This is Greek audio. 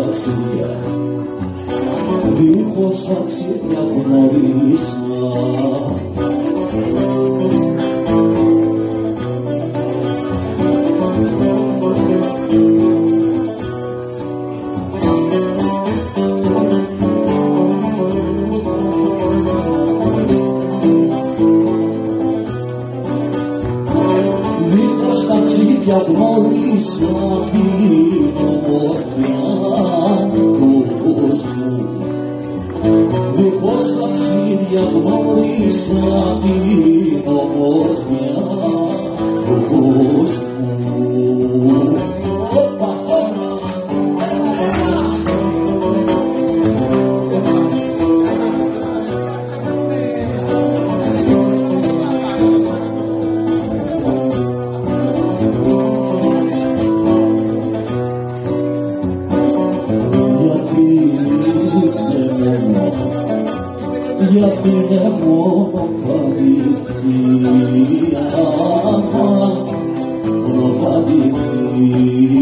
ταξίδια, δίχως ταξίδια γνωρίσα. Γνώρισα την ομορφιά του κόσμου, δίχως ταξίδια γνώρισα την ομορφιά του κόσμου. Γιατί είναι μόνο παροικία, μόνο παροικία.